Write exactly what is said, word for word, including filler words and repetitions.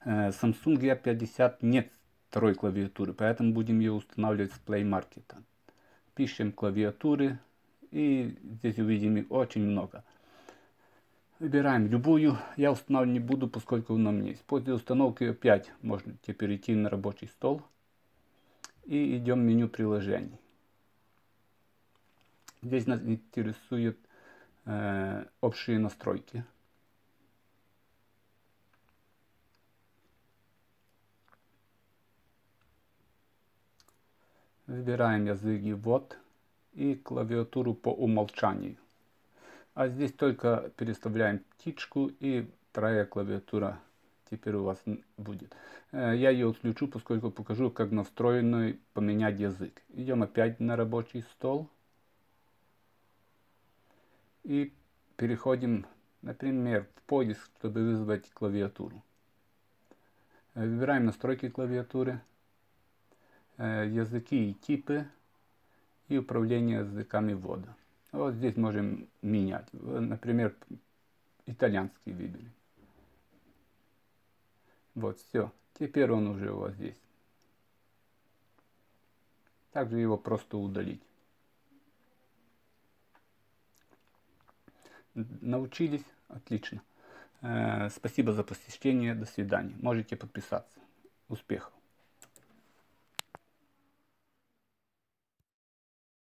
Samsung A пятьдесят нет второй клавиатуры, поэтому будем ее устанавливать с Play Market. Пишем клавиатуры, и здесь увидим их очень много. Выбираем любую, я устанавливать не буду, поскольку она у меня есть. После установки опять можно перейти на рабочий стол и идем в меню приложений. Здесь нас интересуют э, общие настройки. Выбираем язык и ввод и клавиатуру по умолчанию. А здесь только переставляем птичку, и вторая клавиатура теперь у вас будет. Я ее отключу, поскольку покажу, как настроенный поменять язык. Идем опять на рабочий стол. И переходим, например, в поиск, чтобы вызвать клавиатуру. Выбираем настройки клавиатуры, языки и типы и управление языками ввода. Вот здесь можем менять. Например, итальянский выберем. Вот, все. Теперь он уже у вас здесь. Также его просто удалить. Научились? Отлично. Спасибо за посещение. До свидания. Можете подписаться. Успехов!